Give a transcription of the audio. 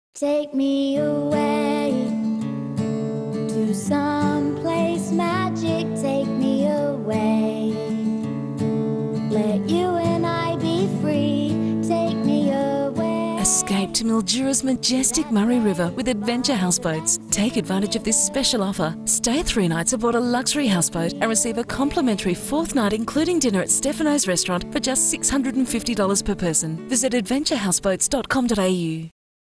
Take me away to some place magic. Take me away. Let you and I be free. Take me away. Escape to Mildura's majestic Murray River with adventure houseboats. Take advantage of this special offer. Stay 3 nights aboard a luxury houseboat and receive a complimentary 4th night including dinner at Stefano's restaurant for just $650 per person. Visit adventurehouseboats.com.au.